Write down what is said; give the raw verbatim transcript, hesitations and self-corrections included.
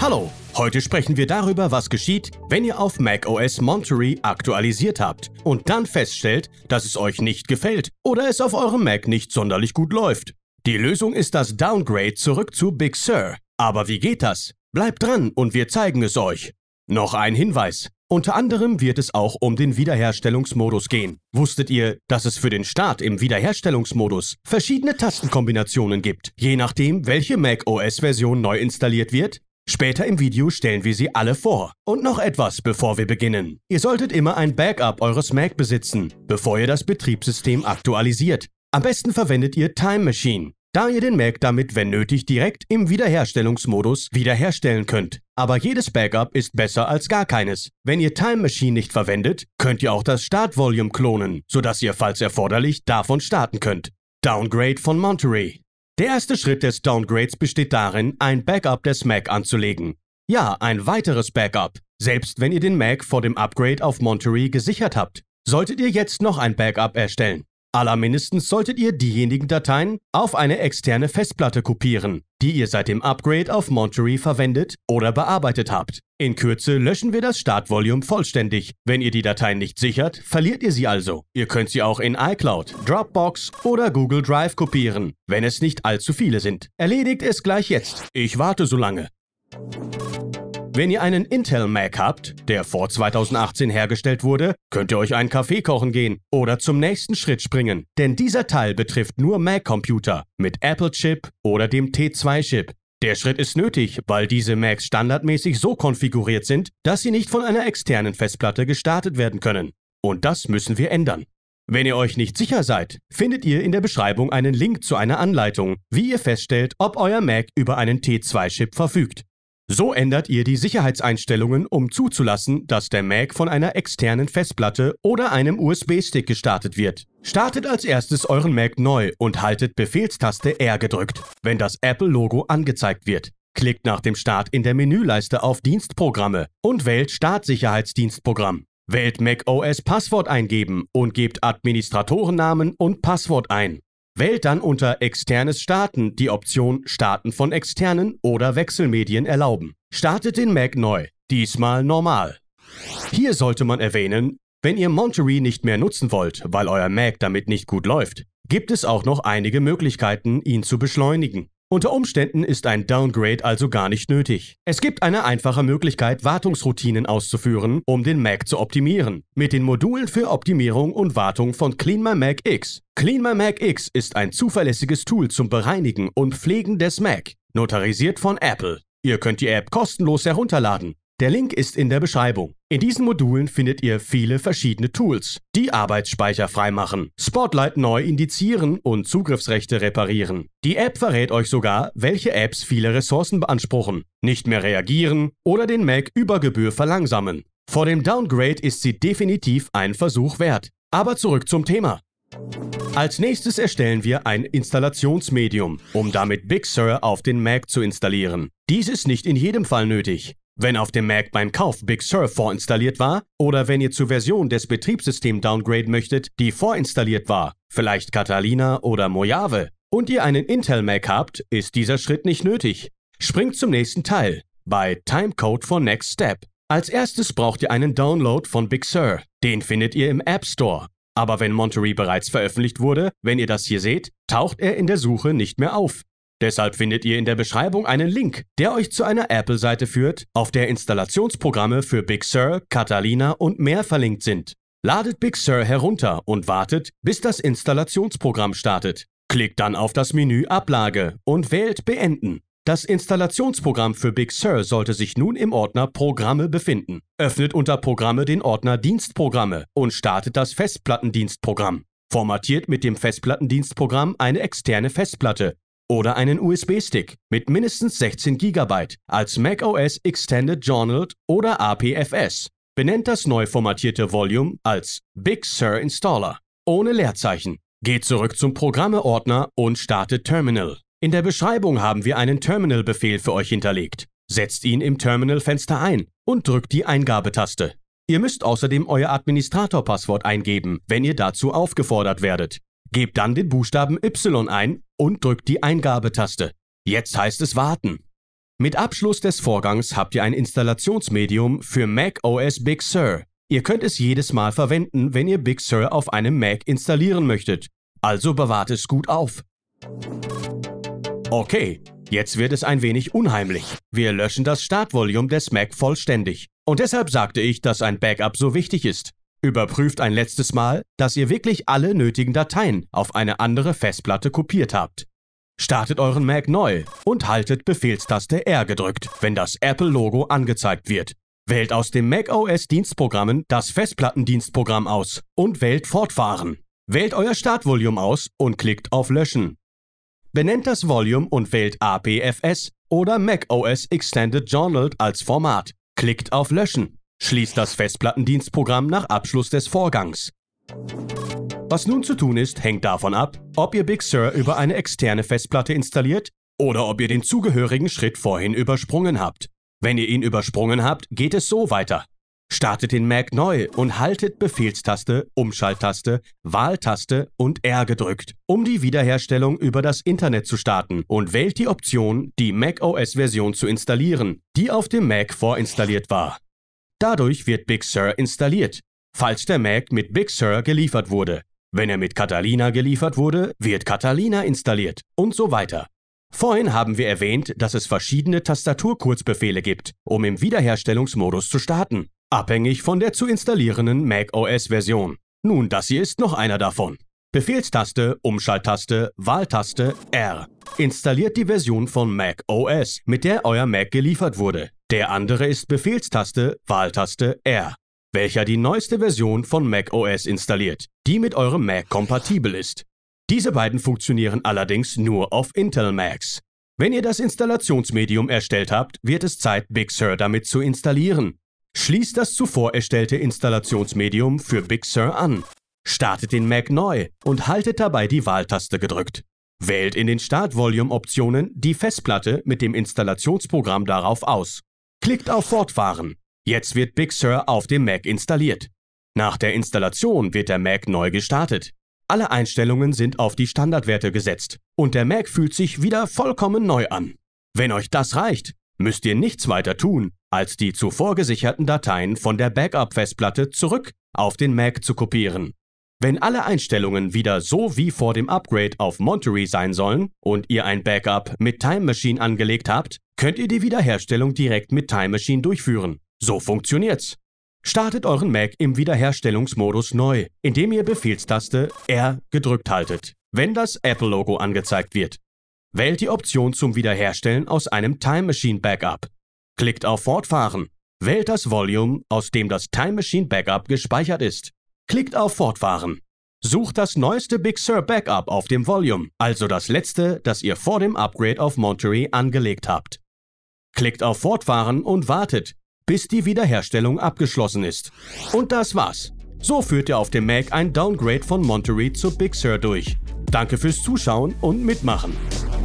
Hallo, heute sprechen wir darüber, was geschieht, wenn ihr auf macOS Monterey aktualisiert habt und dann feststellt, dass es euch nicht gefällt oder es auf eurem Mac nicht sonderlich gut läuft. Die Lösung ist das Downgrade zurück zu Big Sur. Aber wie geht das? Bleibt dran und wir zeigen es euch. Noch ein Hinweis. Unter anderem wird es auch um den Wiederherstellungsmodus gehen. Wusstet ihr, dass es für den Start im Wiederherstellungsmodus verschiedene Tastenkombinationen gibt, je nachdem, welche macOS-Version neu installiert wird? Später im Video stellen wir sie alle vor. Und noch etwas, bevor wir beginnen. Ihr solltet immer ein Backup eures Mac besitzen, bevor ihr das Betriebssystem aktualisiert. Am besten verwendet ihr Time Machine, da ihr den Mac damit, wenn nötig, direkt im Wiederherstellungsmodus wiederherstellen könnt. Aber jedes Backup ist besser als gar keines. Wenn ihr Time Machine nicht verwendet, könnt ihr auch das Startvolume klonen, sodass ihr, falls erforderlich, davon starten könnt. Downgrade von Monterey. Der erste Schritt des Downgrades besteht darin, ein Backup des Mac anzulegen. Ja, ein weiteres Backup. Selbst wenn ihr den Mac vor dem Upgrade auf Monterey gesichert habt, solltet ihr jetzt noch ein Backup erstellen. Allermindestens solltet ihr diejenigen Dateien auf eine externe Festplatte kopieren, die ihr seit dem Upgrade auf Monterey verwendet oder bearbeitet habt. In Kürze löschen wir das Startvolume vollständig. Wenn ihr die Dateien nicht sichert, verliert ihr sie also. Ihr könnt sie auch in iCloud, Dropbox oder Google Drive kopieren, wenn es nicht allzu viele sind. Erledigt es gleich jetzt. Ich warte so lange. Wenn ihr einen Intel-Mac habt, der vor zweitausendachtzehn hergestellt wurde, könnt ihr euch einen Kaffee kochen gehen oder zum nächsten Schritt springen, denn dieser Teil betrifft nur Mac-Computer mit Apple-Chip oder dem T zwei Chip. Der Schritt ist nötig, weil diese Macs standardmäßig so konfiguriert sind, dass sie nicht von einer externen Festplatte gestartet werden können. Und das müssen wir ändern. Wenn ihr euch nicht sicher seid, findet ihr in der Beschreibung einen Link zu einer Anleitung, wie ihr feststellt, ob euer Mac über einen T zwei Chip verfügt. So ändert ihr die Sicherheitseinstellungen, um zuzulassen, dass der Mac von einer externen Festplatte oder einem U S B-Stick gestartet wird. Startet als erstes euren Mac neu und haltet Befehlstaste R gedrückt, wenn das Apple-Logo angezeigt wird. Klickt nach dem Start in der Menüleiste auf Dienstprogramme und wählt Startsicherheitsdienstprogramm. Wählt macOS Passwort eingeben und gebt Administratorennamen und Passwort ein. Wählt dann unter Externes Starten die Option Starten von externen oder Wechselmedien erlauben. Startet den Mac neu, diesmal normal. Hier sollte man erwähnen, wenn ihr Monterey nicht mehr nutzen wollt, weil euer Mac damit nicht gut läuft, gibt es auch noch einige Möglichkeiten, ihn zu beschleunigen. Unter Umständen ist ein Downgrade also gar nicht nötig. Es gibt eine einfache Möglichkeit, Wartungsroutinen auszuführen, um den Mac zu optimieren, mit den Modulen für Optimierung und Wartung von CleanMyMac X. CleanMyMac X ist ein zuverlässiges Tool zum Bereinigen und Pflegen des Mac, notarisiert von Apple. Ihr könnt die App kostenlos herunterladen. Der Link ist in der Beschreibung. In diesen Modulen findet ihr viele verschiedene Tools, die Arbeitsspeicher freimachen, Spotlight neu indizieren und Zugriffsrechte reparieren. Die App verrät euch sogar, welche Apps viele Ressourcen beanspruchen, nicht mehr reagieren oder den Mac über Gebühr verlangsamen. Vor dem Downgrade ist sie definitiv einen Versuch wert. Aber zurück zum Thema. Als nächstes erstellen wir ein Installationsmedium, um damit Big Sur auf den Mac zu installieren. Dies ist nicht in jedem Fall nötig. Wenn auf dem Mac beim Kauf Big Sur vorinstalliert war oder wenn ihr zur Version des Betriebssystems Downgrade möchtet, die vorinstalliert war, vielleicht Catalina oder Mojave, und ihr einen Intel-Mac habt, ist dieser Schritt nicht nötig. Springt zum nächsten Teil, bei Timecode for Next Step. Als erstes braucht ihr einen Download von Big Sur. Den findet ihr im App Store. Aber wenn Monterey bereits veröffentlicht wurde, wenn ihr das hier seht, taucht er in der Suche nicht mehr auf. Deshalb findet ihr in der Beschreibung einen Link, der euch zu einer Apple-Seite führt, auf der Installationsprogramme für Big Sur, Catalina und mehr verlinkt sind. Ladet Big Sur herunter und wartet, bis das Installationsprogramm startet. Klickt dann auf das Menü Ablage und wählt Beenden. Das Installationsprogramm für Big Sur sollte sich nun im Ordner Programme befinden. Öffnet unter Programme den Ordner Dienstprogramme und startet das Festplattendienstprogramm. Formatiert mit dem Festplattendienstprogramm eine externe Festplatte oder einen U S B-Stick mit mindestens sechzehn Gigabyte als macOS Extended Journal oder A P F S. Benennt das neu formatierte Volume als BigSurInstaller ohne Leerzeichen. Geht zurück zum Programme-Ordner und startet Terminal. In der Beschreibung haben wir einen Terminal-Befehl für euch hinterlegt. Setzt ihn im Terminal-Fenster ein und drückt die Eingabetaste. Ihr müsst außerdem euer Administrator-Passwort eingeben, wenn ihr dazu aufgefordert werdet. Gebt dann den Buchstaben Y ein und drückt die Eingabetaste. Jetzt heißt es warten. Mit Abschluss des Vorgangs habt ihr ein Installationsmedium für macOS Big Sur. Ihr könnt es jedes Mal verwenden, wenn ihr Big Sur auf einem Mac installieren möchtet. Also bewahrt es gut auf. Okay, jetzt wird es ein wenig unheimlich. Wir löschen das Startvolume des Mac vollständig. Und deshalb sagte ich, dass ein Backup so wichtig ist. Überprüft ein letztes Mal, dass ihr wirklich alle nötigen Dateien auf eine andere Festplatte kopiert habt. Startet euren Mac neu und haltet Befehlstaste R gedrückt, wenn das Apple-Logo angezeigt wird. Wählt aus den macOS-Dienstprogrammen das Festplattendienstprogramm aus und wählt Fortfahren. Wählt euer Startvolume aus und klickt auf Löschen. Benennt das Volume und wählt A P F S oder macOS Extended Journal als Format. Klickt auf Löschen. Schließt das Festplattendienstprogramm nach Abschluss des Vorgangs. Was nun zu tun ist, hängt davon ab, ob ihr Big Sur über eine externe Festplatte installiert oder ob ihr den zugehörigen Schritt vorhin übersprungen habt. Wenn ihr ihn übersprungen habt, geht es so weiter. Startet den Mac neu und haltet Befehlstaste, Umschalttaste, Wahltaste und R gedrückt, um die Wiederherstellung über das Internet zu starten und wählt die Option, die macOS-Version zu installieren, die auf dem Mac vorinstalliert war. Dadurch wird Big Sur installiert, falls der Mac mit Big Sur geliefert wurde. Wenn er mit Catalina geliefert wurde, wird Catalina installiert und so weiter. Vorhin haben wir erwähnt, dass es verschiedene Tastaturkurzbefehle gibt, um im Wiederherstellungsmodus zu starten, abhängig von der zu installierenden macOS-Version. Nun, das hier ist noch einer davon. Befehlstaste, Umschalttaste, Wahltaste, R. Installiert die Version von macOS, mit der euer Mac geliefert wurde. Der andere ist Befehlstaste, Wahltaste, R, welcher die neueste Version von macOS installiert, die mit eurem Mac kompatibel ist. Diese beiden funktionieren allerdings nur auf Intel-Macs. Wenn ihr das Installationsmedium erstellt habt, wird es Zeit, Big Sur damit zu installieren. Schließt das zuvor erstellte Installationsmedium für Big Sur an. Startet den Mac neu und haltet dabei die Wahltaste gedrückt. Wählt in den Startvolume-Optionen die Festplatte mit dem Installationsprogramm darauf aus. Klickt auf Fortfahren. Jetzt wird Big Sur auf dem Mac installiert. Nach der Installation wird der Mac neu gestartet. Alle Einstellungen sind auf die Standardwerte gesetzt und der Mac fühlt sich wieder vollkommen neu an. Wenn euch das reicht, müsst ihr nichts weiter tun, als die zuvor gesicherten Dateien von der Backup-Festplatte zurück auf den Mac zu kopieren. Wenn alle Einstellungen wieder so wie vor dem Upgrade auf Monterey sein sollen und ihr ein Backup mit Time Machine angelegt habt, könnt ihr die Wiederherstellung direkt mit Time Machine durchführen. So funktioniert's. Startet euren Mac im Wiederherstellungsmodus neu, indem ihr Befehlstaste R gedrückt haltet, wenn das Apple-Logo angezeigt wird. Wählt die Option zum Wiederherstellen aus einem Time Machine Backup. Klickt auf Fortfahren. Wählt das Volume, aus dem das Time Machine Backup gespeichert ist. Klickt auf Fortfahren. Sucht das neueste Big Sur Backup auf dem Volume, also das letzte, das ihr vor dem Upgrade auf Monterey angelegt habt. Klickt auf Fortfahren und wartet, bis die Wiederherstellung abgeschlossen ist. Und das war's. So führt ihr auf dem Mac ein Downgrade von Monterey zu Big Sur durch. Danke fürs Zuschauen und Mitmachen.